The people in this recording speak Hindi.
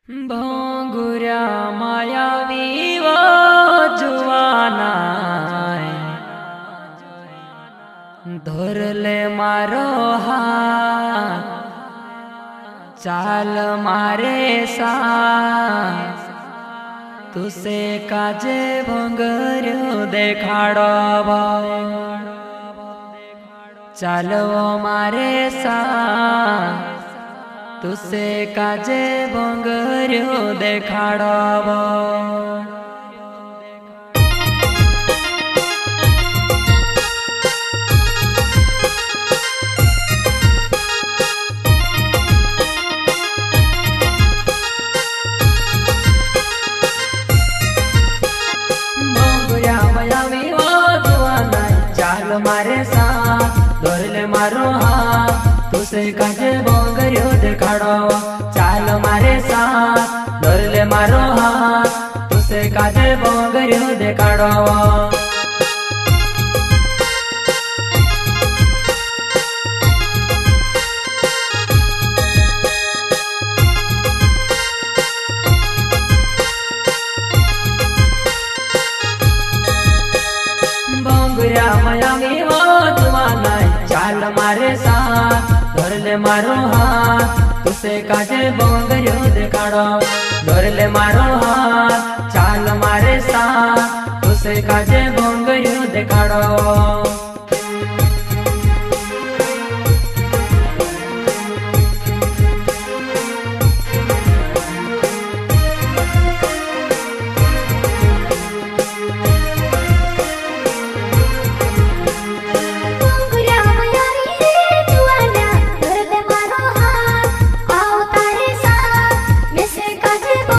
भोंगुरा मायावी वो जुवाना धोरले मारो हाथ चाल मारे साथ तुसे काजे भोंगुरो देखाड़ो चालो मारे साथ तुसे काजे भोंगुरो देखाड़ो भोंगुरा मायावी वो जुवाना चाल मारे साथ धोरले मारो हाथ तुसे काजे भोंगुरो देखाड़ो चाल मारे साथ धोरले मारो हाथ तुसे काजे भोंगुरो देखाड़ो भोंगुरा मायावी वो जुवाना चाल मारे साथ धोरले मारो हाथ तुसे काजे भोंगुरो देखाड़ो धोरले मारो हाथ चाल मारे साथ तुसे काजे भोंगुरो देखाड़ो।